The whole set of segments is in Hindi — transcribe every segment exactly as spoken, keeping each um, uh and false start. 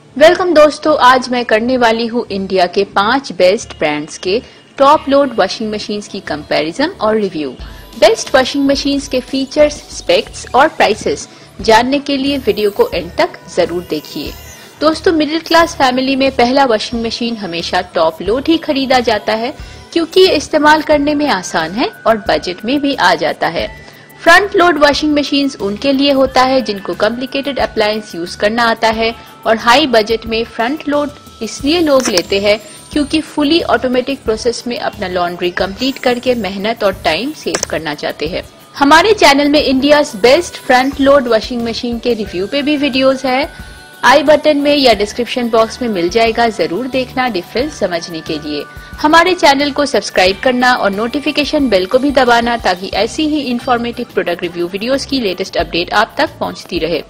वेलकम दोस्तों, आज मैं करने वाली हूँ इंडिया के पांच बेस्ट ब्रांड्स के टॉप लोड वॉशिंग मशीन्स की कंपैरिजन और रिव्यू। बेस्ट वॉशिंग मशीन्स के फीचर्स, स्पेक्स और प्राइसेस जानने के लिए वीडियो को एंड तक जरूर देखिए। दोस्तों, मिडिल क्लास फैमिली में पहला वॉशिंग मशीन हमेशा टॉप लोड ही खरीदा जाता है क्योंकि ये इस्तेमाल करने में आसान है और बजट में भी आ जाता है। फ्रंट लोड वॉशिंग मशीन्स उनके लिए होता है जिनको कॉम्प्लिकेटेड अप्लायंस यूज करना आता है और हाई बजट में फ्रंट लोड इसलिए लोग लेते हैं क्योंकि फुली ऑटोमेटिक प्रोसेस में अपना लॉन्ड्री कंप्लीट करके मेहनत और टाइम सेव करना चाहते हैं। हमारे चैनल में India best front load washing machine के रिव्यू पे भी वीडियोस है, आई बटन में या डिस्क्रिप्शन बॉक्स में मिल जाएगा, जरूर देखना डिफरेंस समझने के लिए। हमारे चैनल को सब्सक्राइब करना और नोटिफिकेशन बेल को भी दबाना ताकि ऐसी ही इंफॉर्मेटिव प्रोडक्ट रिव्यू वीडियोस की लेटेस्ट अपडेट आप तक पहुंचती रहे।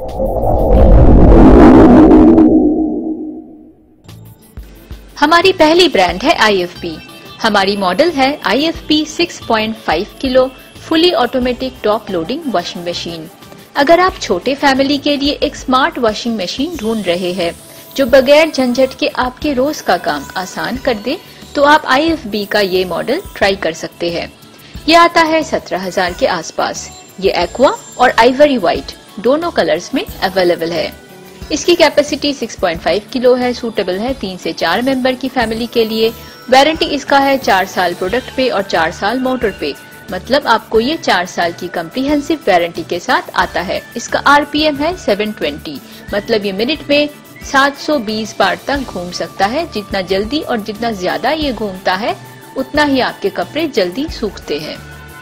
हमारी पहली ब्रांड है आई एफ बी। हमारी मॉडल है I F B six point five kilo fully automatic top loading washing machine. अगर आप छोटे फैमिली के लिए एक स्मार्ट वॉशिंग मशीन ढूंढ रहे हैं जो बगैर झंझट के आपके रोज का काम आसान कर दे तो आप आई एफ बी का ये मॉडल ट्राई कर सकते हैं। ये आता है सत्रह हजार के आसपास। ये एक्वा और आइवरी व्हाइट दोनों कलर्स में अवेलेबल है। इसकी capacity six point five kilo है, सूटेबल है तीन से चार मेंबर की फैमिली के लिए। वारंटी इसका है चार साल प्रोडक्ट पे और चार साल मोटर पे, मतलब आपको ये चार साल की कम्प्रीहेंसिव वारंटी के साथ आता है। इसका आर पी एम है सेवन ट्वेंटी, मतलब ये मिनट में सात सौ बीस बार तक घूम सकता है। जितना जल्दी और जितना ज्यादा ये घूमता है उतना ही आपके कपड़े जल्दी सूखते हैं।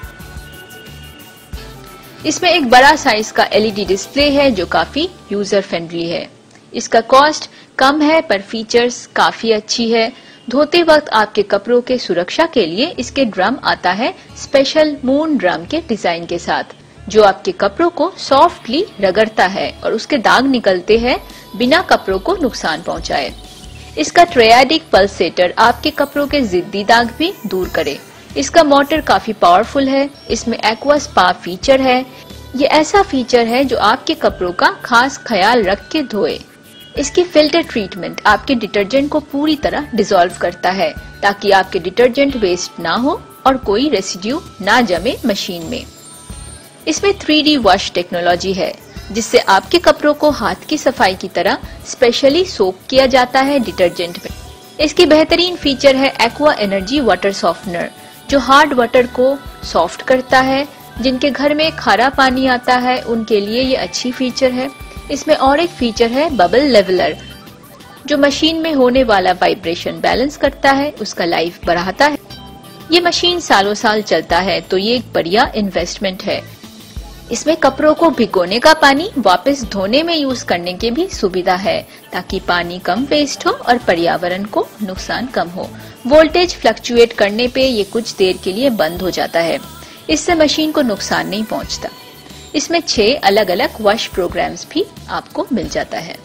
इसमें एक बड़ा साइज का एल ई डी डिस्प्ले है जो काफी यूजर फ्रेंडली है। इसका कॉस्ट कम है पर फीचर्स काफी अच्छी है। धोते वक्त आपके कपड़ों के सुरक्षा के लिए इसके ड्रम आता है स्पेशल मून ड्रम के डिजाइन के साथ जो आपके कपड़ों को सॉफ्टली रगड़ता है और उसके दाग निकलते हैं बिना कपड़ों को नुकसान पहुंचाए। इसका ट्रायडिक पल्सेटर आपके कपड़ों के जिद्दी दाग भी दूर करे। इसका मोटर काफी पावरफुल है। इसमें एक्वा स्पा फीचर है। ये ऐसा फीचर है जो आपके कपड़ों का खास ख्याल रख के धोए। इसकी फिल्टर ट्रीटमेंट आपके डिटर्जेंट को पूरी तरह डिसॉल्व करता है ताकि आपके डिटर्जेंट वेस्ट ना हो और कोई रेसिड्यू ना जमे मशीन में। इसमें थ्री डी वॉश टेक्नोलॉजी है जिससे आपके कपड़ों को हाथ की सफाई की तरह स्पेशली सोक किया जाता है डिटर्जेंट में। इसकी बेहतरीन फीचर है एक्वा एनर्जी वाटर सॉफ्टनर जो हार्ड वाटर को सॉफ्ट करता है। जिनके घर में खारा पानी आता है उनके लिए ये अच्छी फीचर है। इसमें और एक फीचर है बबल लेवलर जो मशीन में होने वाला वाइब्रेशन बैलेंस करता है, उसका लाइफ बढ़ाता है। ये मशीन सालों साल चलता है तो ये एक बढ़िया इन्वेस्टमेंट है। इसमें कपड़ों को भिगोने का पानी वापस धोने में यूज करने की भी सुविधा है ताकि पानी कम वेस्ट हो और पर्यावरण को नुकसान कम हो। वोल्टेज फ्लक्चुएट करने पे ये कुछ देर के लिए बंद हो जाता है, इससे मशीन को नुकसान नहीं पहुंचता। इसमें छह अलग अलग वॉश प्रोग्राम्स भी आपको मिल जाता है।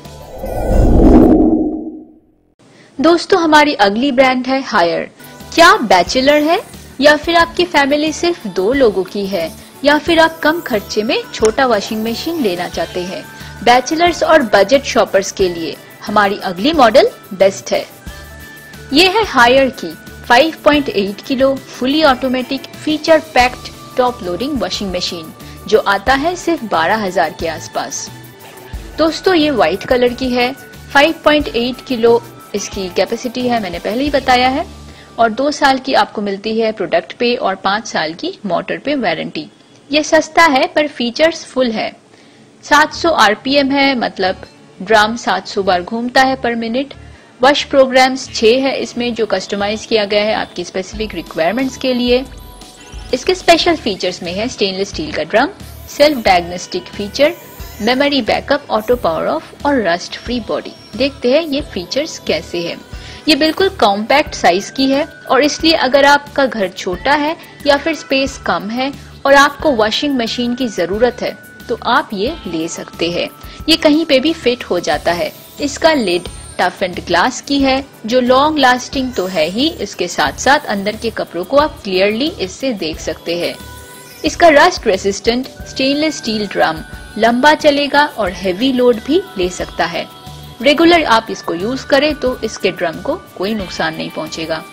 दोस्तों, हमारी अगली ब्रांड है हायर। क्या आप बैचलर है या फिर आपकी फैमिली सिर्फ दो लोगों की है या फिर आप कम खर्चे में छोटा वॉशिंग मशीन लेना चाहते हैं? बैचलर्स और बजट शॉपर्स के लिए हमारी अगली मॉडल बेस्ट है। ये है हायर की five point eight kilo fully automatic feature packed top loading washing machine जो आता है सिर्फ बारह हजार के आसपास। दोस्तों, ये व्हाइट कलर की है। फाइव पॉइंट एट किलो इसकी कैपेसिटी है, मैंने पहले ही बताया है, और दो साल की आपको मिलती है प्रोडक्ट पे और पाँच साल की मोटर पे वारंटी। ये सस्ता है पर फीचर्स फुल है। सात सौ आर पी एम है, मतलब ड्रम सात सौ बार घूमता है पर मिनट। वॉश प्रोग्राम्स छह है इसमें जो कस्टमाइज किया गया है आपकी स्पेसिफिक रिक्वायरमेंट्स के लिए। इसके स्पेशल फीचर्स में है स्टेनलेस स्टील का drum, self diagnostic feature, memory backup, auto power off और रस्ट फ्री बॉडी। देखते हैं ये फीचर्स कैसे हैं। ये बिल्कुल कॉम्पैक्ट साइज की है और इसलिए अगर आपका घर छोटा है या फिर स्पेस कम है और आपको वॉशिंग मशीन की जरूरत है तो आप ये ले सकते हैं। ये कहीं पे भी फिट हो जाता है। इसका लिड टफ एंड ग्लास की है जो लॉन्ग लास्टिंग तो है ही, इसके साथ साथ अंदर के कपड़ों को आप क्लियरली इससे देख सकते हैं। इसका rust resistant stainless steel drum लंबा चलेगा और हेवी लोड भी ले सकता है। रेगुलर आप इसको यूज करें तो इसके ड्रम को कोई नुकसान नहीं पहुंचेगा।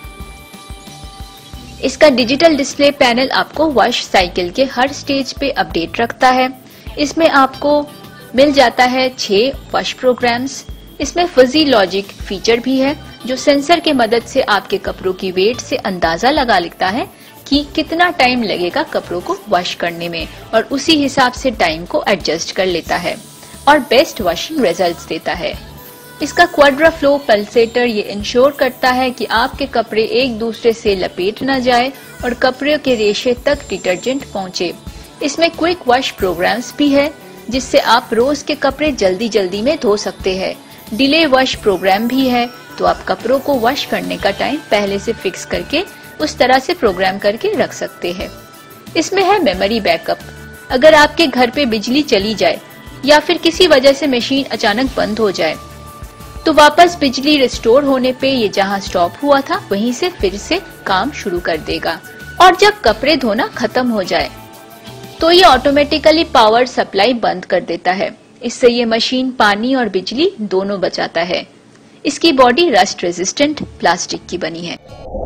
इसका डिजिटल डिस्प्ले पैनल आपको वॉश साइकिल के हर स्टेज पे अपडेट रखता है। इसमें आपको मिल जाता है छह वॉश प्रोग्राम्स। इसमें फजी लॉजिक फीचर भी है जो सेंसर के मदद से आपके कपड़ों की वेट से अंदाजा लगा लेता है कि कितना टाइम लगेगा कपड़ों को वॉश करने में और उसी हिसाब से टाइम को एडजस्ट कर लेता है और बेस्ट वॉशिंग रिजल्ट्स देता है। इसका क्वाड्रा फ्लो पल्सेटर ये इंश्योर करता है कि आपके कपड़े एक दूसरे से लपेट न जाए और कपड़े के रेशे तक डिटर्जेंट पहुंचे। इसमें क्विक वॉश प्रोग्राम्स भी है जिससे आप रोज के कपड़े जल्दी जल्दी में धो सकते हैं। डिले वॉश प्रोग्राम भी है तो आप कपड़ों को वॉश करने का टाइम पहले से फिक्स करके उस तरह से प्रोग्राम करके रख सकते हैं। इसमें है मेमोरी बैकअप। अगर आपके घर पे बिजली चली जाए या फिर किसी वजह से मशीन अचानक बंद हो जाए तो वापस बिजली रिस्टोर होने पे ये जहां स्टॉप हुआ था वहीं से फिर से काम शुरू कर देगा। और जब कपड़े धोना खत्म हो जाए तो ये ऑटोमेटिकली पावर सप्लाई बंद कर देता है। इससे ये मशीन पानी और बिजली दोनों बचाता है। इसकी बॉडी रस्ट रेजिस्टेंट प्लास्टिक की बनी है।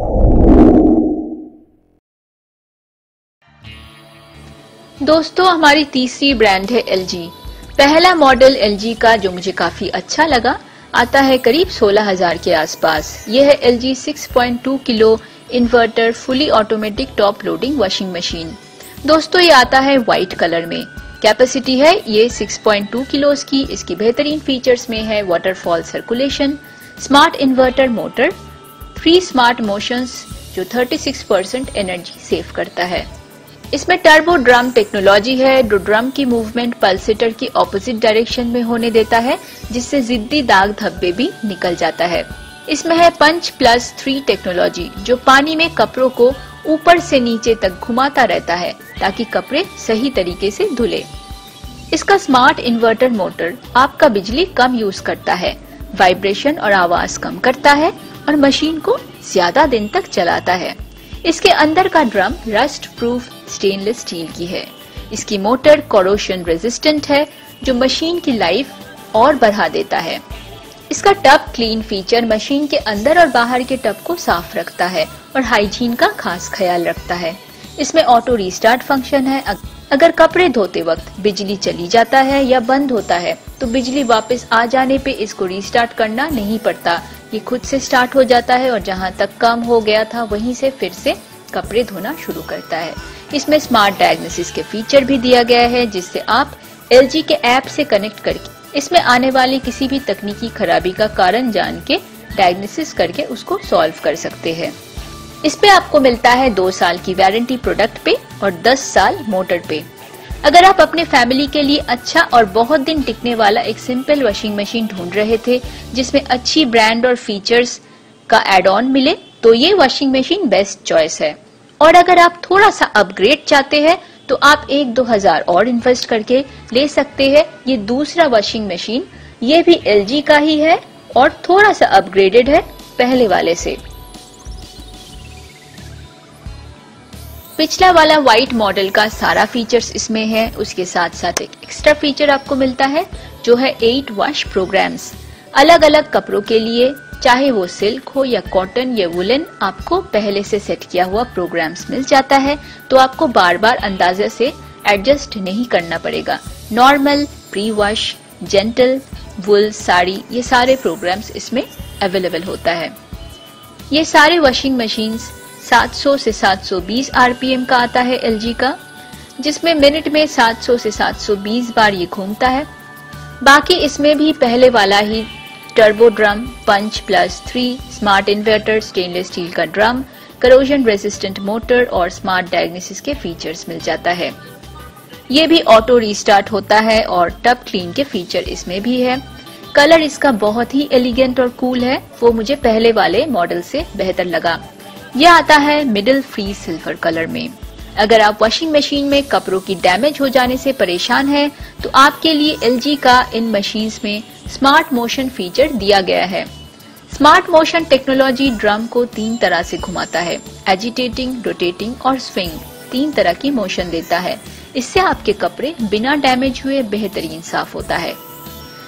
दोस्तों, हमारी तीसरी ब्रांड है एल जी। पहला मॉडल एल जी का जो मुझे काफी अच्छा लगा आता है करीब सोलह हजार के आसपास। यह है L G six point two kilo inverter fully automatic top loading washing machine. दोस्तों, ये आता है व्हाइट कलर में। कैपेसिटी है ये सिक्स पॉइंट टू किलोस की। इसकी बेहतरीन फीचर्स में है waterfall circulation, smart inverter motor, three smart motions जो छत्तीस परसेंट एनर्जी सेव करता है। इसमें टर्बो ड्रम टेक्नोलॉजी है जो ड्रम की मूवमेंट पल्सेटर की ऑपोजिट डायरेक्शन में होने देता है जिससे जिद्दी दाग धब्बे भी निकल जाता है। इसमें है पंच प्लस थ्री टेक्नोलॉजी जो पानी में कपड़ों को ऊपर से नीचे तक घुमाता रहता है ताकि कपड़े सही तरीके से धुले। इसका स्मार्ट इन्वर्टर मोटर आपका बिजली कम यूज करता है, वाइब्रेशन और आवाज कम करता है और मशीन को ज्यादा दिन तक चलाता है। इसके अंदर का drum rust proof stainless steel की है। इसकी मोटर कोरोशन रेजिस्टेंट है जो मशीन की लाइफ और बढ़ा देता है। इसका टब क्लीन फीचर मशीन के अंदर और बाहर के टब को साफ रखता है और हाइजीन का खास ख्याल रखता है। इसमें ऑटो रीस्टार्ट फंक्शन है। अगर कपड़े धोते वक्त बिजली चली जाता है या बंद होता है तो बिजली वापस आ जाने पे इसको रीस्टार्ट करना नहीं पड़ता। ये खुद से स्टार्ट हो जाता है और जहां तक काम हो गया था वहीं से फिर से कपड़े धोना शुरू करता है। इसमें स्मार्ट डायग्नोसिस के फीचर भी दिया गया है जिससे आप एल जी के ऐप से कनेक्ट करके इसमें आने वाली किसी भी तकनीकी खराबी का कारण जान के डायग्नोसिस करके उसको सॉल्व कर सकते हैं। इस पे आपको मिलता है दो साल की वारंटी प्रोडक्ट पे और दस साल मोटर पे। अगर आप अपने फैमिली के लिए अच्छा और बहुत दिन टिकने वाला एक सिंपल वॉशिंग मशीन ढूंढ रहे थे जिसमें अच्छी ब्रांड और फीचर्स का एड ऑन मिले तो ये वॉशिंग मशीन बेस्ट चॉइस है। और अगर आप थोड़ा सा अपग्रेड चाहते हैं तो आप एक दो हजार और इन्वेस्ट करके ले सकते हैं ये दूसरा वॉशिंग मशीन। ये भी एल जी का ही है और थोड़ा सा अपग्रेडेड है पहले वाले से। पिछला वाला व्हाइट मॉडल का सारा फीचर्स इसमें है। उसके साथ साथ एक एक्स्ट्रा फीचर आपको मिलता है जो है एट वॉश प्रोग्राम्स। अलग अलग कपड़ों के लिए चाहे वो सिल्क हो या कॉटन या वुलन आपको पहले से सेट किया हुआ प्रोग्राम्स मिल जाता है तो आपको बार बार अंदाजे से एडजस्ट नहीं करना पड़ेगा। Normal, pre wash, gentle, wool, sari ये सारे प्रोग्राम्स इसमें अवेलेबल होता है। ये सारे वॉशिंग मशीन्स सात सौ से सात सौ बीस आरपीएम का आता है एल जी का, जिसमें मिनट में सात सौ से सात सौ बीस बार ये घूमता है। बाकी इसमें भी पहले वाला ही turbo drum, punch plus three, smart inverter, stainless steel का ड्रम, करोजन रेजिस्टेंट मोटर और स्मार्ट डायग्नोसिस के फीचर्स मिल जाता है। ये भी ऑटो रीस्टार्ट होता है और टब क्लीन के फीचर इसमें भी है। कलर इसका बहुत ही एलिगेंट और कूल है, वो मुझे पहले वाले मॉडल से बेहतर लगा। यह आता है मिडिल फ्री सिल्वर कलर में। अगर आप वॉशिंग मशीन में कपड़ों की डैमेज हो जाने से परेशान हैं, तो आपके लिए एल जी का इन मशीन्स में स्मार्ट मोशन फीचर दिया गया है। स्मार्ट मोशन टेक्नोलॉजी ड्रम को तीन तरह से घुमाता है, एजिटेटिंग, रोटेटिंग और स्विंग। तीन तरह की मोशन देता है। इससे आपके कपड़े बिना डैमेज हुए बेहतरीन साफ होता है।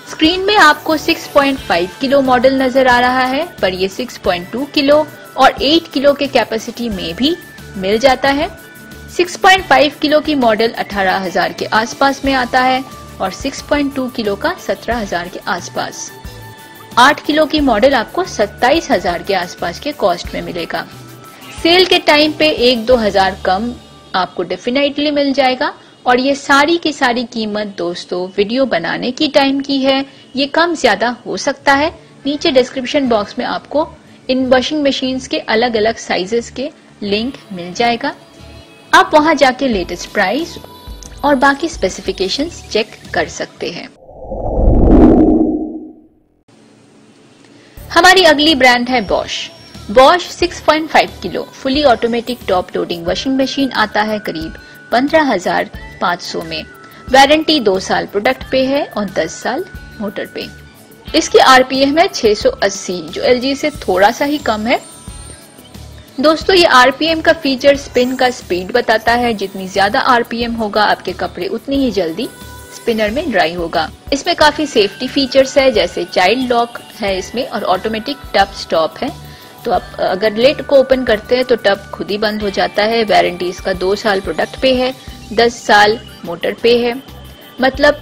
स्क्रीन में आपको six point five kilo model नजर आ रहा है, पर ये सिक्स पॉइंट टू किलो और एट किलो के कैपेसिटी में भी मिल जाता है। सिक्स पॉइंट फाइव किलो की मॉडल अठारह हजार के आसपास में आता है और सिक्स पॉइंट टू किलो का सत्रह हजार के आसपास। आठ किलो की मॉडल आपको सत्ताईस हजार के आसपास के कॉस्ट में मिलेगा। सेल के टाइम पे एक दो हजार कम आपको डेफिनेटली मिल जाएगा। और ये सारी की सारी कीमत दोस्तों वीडियो बनाने की टाइम की है, ये कम ज्यादा हो सकता है। नीचे डिस्क्रिप्शन बॉक्स में आपको इन वॉशिंग मशीन्स के अलग अलग साइजेस के लिंक मिल जाएगा, आप वहां जाके लेटेस्ट प्राइस और बाकी स्पेसिफिकेशंस चेक कर सकते हैं। हमारी अगली ब्रांड है Bosch. Bosch six point five kilo fully automatic top loading washing machine आता है करीब पंद्रह हजार पाँच सौ में। वारंटी दो साल प्रोडक्ट पे है और दस साल मोटर पे। इसकी आरपीएम है छह सौ अस्सी, जो एलजी से थोड़ा सा ही कम है। दोस्तों ये आरपीएम का फीचर स्पिन का स्पीड बताता है। जितनी ज्यादा आरपीएम होगा आपके कपड़े उतनी ही जल्दी स्पिनर में ड्राई होगा। इसमें काफी सेफ्टी फीचर्स है, जैसे चाइल्ड लॉक है इसमें और ऑटोमेटिक टब स्टॉप है। तो आप अगर लिड को ओपन करते हैं तो टब खुद ही बंद हो जाता है। वारंटी इसका दो साल प्रोडक्ट पे है, दस साल मोटर पे है। मतलब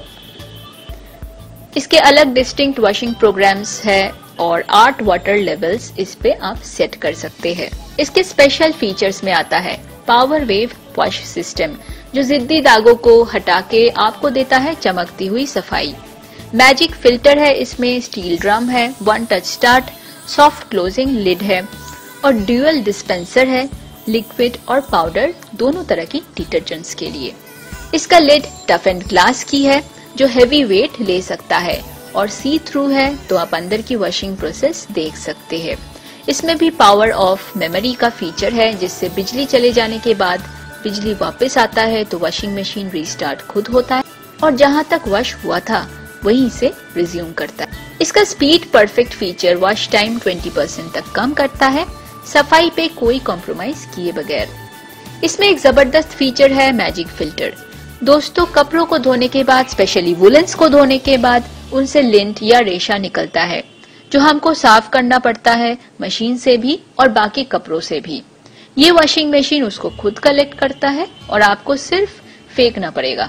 इसके अलग डिस्टिंक्ट वॉशिंग प्रोग्राम्स है और आठ वाटर लेवल्स इस पे आप सेट कर सकते हैं। इसके स्पेशल फीचर्स में आता है पावर वेव वॉश सिस्टम, जो जिद्दी दागों को हटा के आपको देता है चमकती हुई सफाई। मैजिक फिल्टर है इसमें, स्टील ड्रम है, one touch start, soft closing lid है और ड्यूअल डिस्पेंसर है, लिक्विड और पाउडर दोनों तरह की डिटर्जेंट्स के लिए। इसका लिड टफ एंड ग्लास की है, जो हेवी वेट ले सकता है और सी थ्रू है, तो आप अंदर की वॉशिंग प्रोसेस देख सकते हैं। इसमें भी पावर ऑफ मेमोरी का फीचर है, जिससे बिजली चले जाने के बाद बिजली वापस आता है तो वॉशिंग मशीन रीस्टार्ट खुद होता है और जहां तक वॉश हुआ था वहीं से रिज्यूम करता है। इसका speed perfect feature wash time twenty percent तक कम करता है, सफाई पे कोई कॉम्प्रोमाइज किए बगैर। इसमें एक जबरदस्त फीचर है मैजिक फिल्टर। दोस्तों कपड़ों को धोने के बाद, स्पेशली वुलन्स को धोने के बाद, उनसे लिंट या रेशा निकलता है, जो हमको साफ करना पड़ता है मशीन से भी और बाकी कपड़ों से भी। ये वॉशिंग मशीन उसको खुद कलेक्ट करता है और आपको सिर्फ फेंकना पड़ेगा।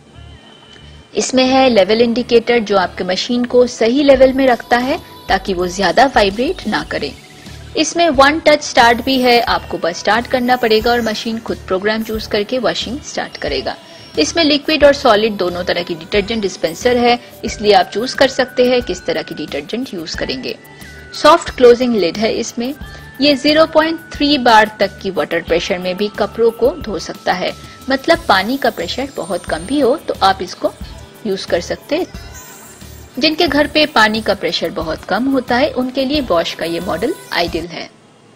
इसमें है लेवल इंडिकेटर, जो आपके मशीन को सही लेवल में रखता है ताकि वो ज्यादा वाइब्रेट ना करे। इसमें वन टच स्टार्ट भी है, आपको बस स्टार्ट करना पड़ेगा और मशीन खुद प्रोग्राम चूज करके वॉशिंग स्टार्ट करेगा। इसमें लिक्विड और सॉलिड दोनों तरह की डिटर्जेंट डिस्पेंसर है, इसलिए आप चूज कर सकते हैं किस तरह की डिटर्जेंट यूज करेंगे। सॉफ्ट क्लोजिंग लिड है इसमें, ये ज़ीरो पॉइंट थ्री बार तक की वाटर प्रेशर में भी कपड़ों को धो सकता है। मतलब पानी का प्रेशर बहुत कम भी हो तो आप इसको यूज कर सकते हैं। जिनके घर पे पानी का प्रेशर बहुत कम होता है उनके लिए बॉश का ये मॉडल आइडियल है।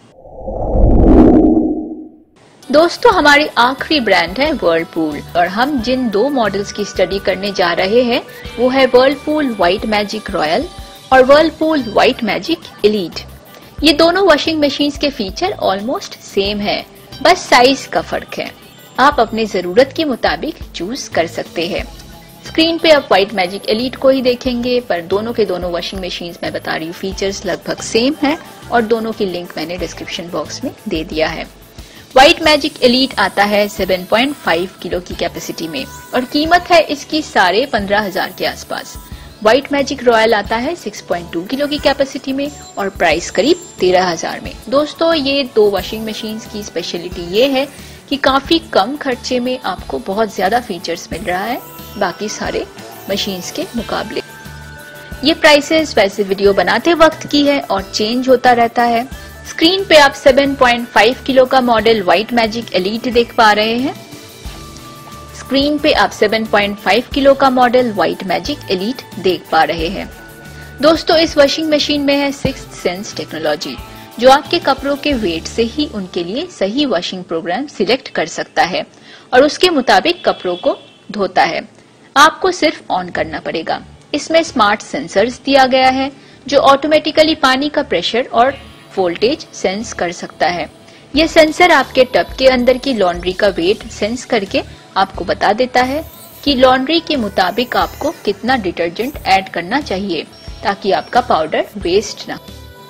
दोस्तों हमारी आखिरी ब्रांड है व्हर्लपूल और हम जिन दो मॉडल्स की स्टडी करने जा रहे हैं वो है व्हर्लपूल व्हाइट मैजिक रॉयल और व्हर्लपूल व्हाइट मैजिक एलीट। ये दोनों वॉशिंग मशीन्स के फीचर ऑलमोस्ट सेम है, बस साइज का फर्क है। आप अपने जरूरत के मुताबिक चूज कर सकते हैं। स्क्रीन पे आप व्हाइट मैजिक एलीट को ही देखेंगे, पर दोनों के दोनों वॉशिंग मशीन्स मैं बता रही हूँ फीचर्स लगभग सेम है और दोनों की लिंक मैंने डिस्क्रिप्शन बॉक्स में दे दिया है। व्हाइट मैजिक एलीट आता है सेवन पॉइंट फाइव किलो की कैपेसिटी में और कीमत है इसकी साढ़े पंद्रह हजार के आसपास। व्हाइट मैजिक रॉयल आता है सिक्स पॉइंट टू किलो की कैपेसिटी में और प्राइस करीब तेरह हजार में। दोस्तों ये दो वॉशिंग मशीन्स की स्पेशलिटी ये है कि काफी कम खर्चे में आपको बहुत ज्यादा फीचर्स मिल रहा है बाकी सारे मशीन्स के मुकाबले। ये प्राइसेस वैसे वीडियो बनाते वक्त की है और चेंज होता रहता है। स्क्रीन पे आप सेवन पॉइंट फाइव किलो का मॉडल व्हाइट मैजिक एलीट देख पा रहे हैं। स्क्रीन पे आप सेवन पॉइंट फाइव किलो का मॉडल व्हाइट मैजिक एलीट देख पा रहे हैं। दोस्तों इस वॉशिंग मशीन में है सिक्स्थ सेंस टेक्नोलॉजी, जो आपके कपड़ों के वेट से ही उनके लिए सही वॉशिंग प्रोग्राम सिलेक्ट कर सकता है और उसके मुताबिक कपड़ों को धोता है। आपको सिर्फ ऑन करना पड़ेगा। इसमें स्मार्ट सेंसर्स दिया गया है जो ऑटोमेटिकली पानी का प्रेशर और वोल्टेज सेंस कर सकता है। यह सेंसर आपके टब के अंदर की लॉन्ड्री का वेट सेंस करके आपको बता देता है कि लॉन्ड्री के मुताबिक आपको कितना डिटर्जेंट ऐड करना चाहिए ताकि आपका पाउडर वेस्ट ना।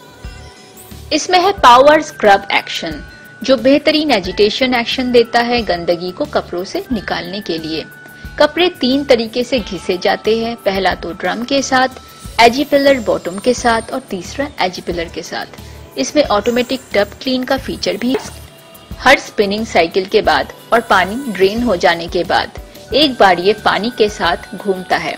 इसमें है पावर स्क्रब एक्शन, जो बेहतरीन एजिटेशन एक्शन देता है गंदगी को कपड़ों से निकालने के लिए। कपड़े तीन तरीके से घिसे जाते हैं, पहला तो ड्रम के साथ, एजिपिलर बॉटम के साथ और तीसरा एजिपिलर के साथ। इसमें ऑटोमेटिक टब क्लीन का फीचर भी है। हर स्पिनिंग साइकिल के बाद और पानी ड्रेन हो जाने के बाद एक बार ये पानी के साथ घूमता है।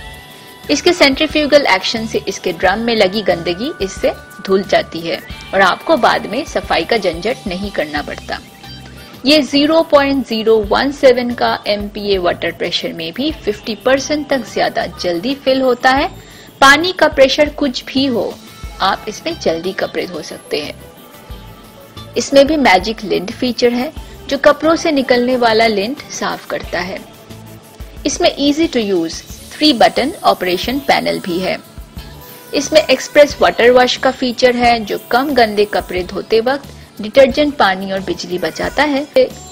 इसके सेंट्रीफ्यूगल एक्शन से इसके ड्रम में लगी गंदगी इससे धुल जाती है और आपको बाद में सफाई का झंझट नहीं करना पड़ता। ये zero point zero one seven का M P A water pressure में भी पचास परसेंट तक ज्यादा जल्दी फिल होता है। पानी का प्रेशर कुछ भी हो, आप इसमें जल्दी कपड़े धो सकते हैं। इसमें भी मैजिक लिंट फीचर है जो कपड़ों से निकलने वाला लिंट साफ करता है। इसमें easy to use three button operation panel भी है। इसमें एक्सप्रेस वाटर वॉश का फीचर है जो कम गंदे कपड़े धोते वक्त डिटर्जेंट, पानी और बिजली बचाता है।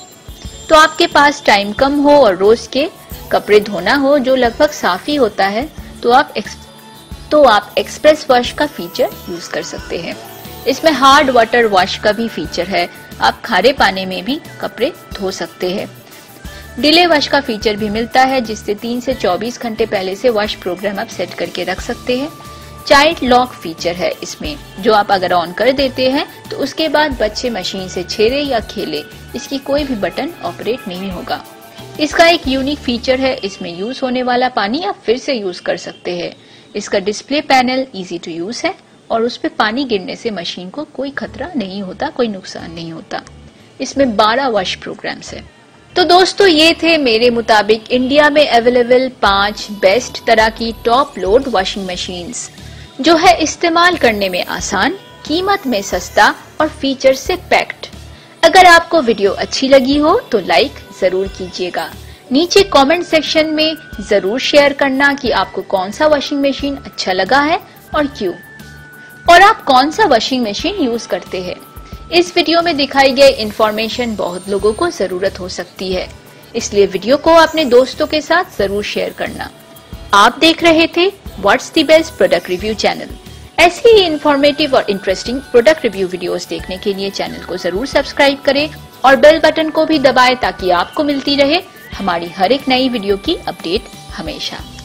तो आपके पास टाइम कम हो और रोज के कपड़े धोना हो जो लगभग साफ ही होता है तो आप तो आप एक्सप्रेस वॉश का फीचर यूज कर सकते हैं। इसमें हार्ड वाटर वॉश का भी फीचर है, आप खारे पानी में भी कपड़े धो सकते हैं। डिले वॉश का फीचर भी मिलता है जिससे तीन से चौबीस घंटे पहले से वॉश प्रोग्राम आप सेट करके रख सकते हैं। चाइल्ड लॉक फीचर है इसमें, जो आप अगर ऑन कर देते हैं तो उसके बाद बच्चे मशीन से छेड़े या खेले इसकी कोई भी बटन ऑपरेट नहीं होगा। इसका एक यूनिक फीचर है, इसमें यूज होने वाला पानी आप फिर से यूज कर सकते हैं। इसका display panel easy to use है और उस पर पानी गिरने से मशीन को कोई खतरा नहीं होता, कोई नुकसान नहीं होता। इसमें बारह वॉश प्रोग्राम्स है। तो दोस्तों ये थे मेरे मुताबिक इंडिया में अवेलेबल पांच बेस्ट तरह की टॉप लोड वॉशिंग मशीन्स, जो है इस्तेमाल करने में आसान, कीमत में सस्ता और फीचर से पैक्ड। अगर आपको वीडियो अच्छी लगी हो तो लाइक जरूर कीजिएगा। नीचे कमेंट सेक्शन में जरूर शेयर करना कि आपको कौन सा वॉशिंग मशीन अच्छा लगा है और क्यों, और आप कौन सा वॉशिंग मशीन यूज करते हैं। इस वीडियो में दिखाई गई इंफॉर्मेशन बहुत लोगों को जरूरत हो सकती है, इसलिए वीडियो को अपने दोस्तों के साथ जरूर शेयर करना। आप देख रहे थे what's the best product review channel. ऐसी ही इंफॉर्मेटिव और इंटरेस्टिंग प्रोडक्ट रिव्यू वीडियोस देखने के लिए चैनल को जरूर सब्सक्राइब करें और बेल बटन को भी दबाएं ताकि आपको मिलती रहे हमारी हर एक नई वीडियो की अपडेट हमेशा।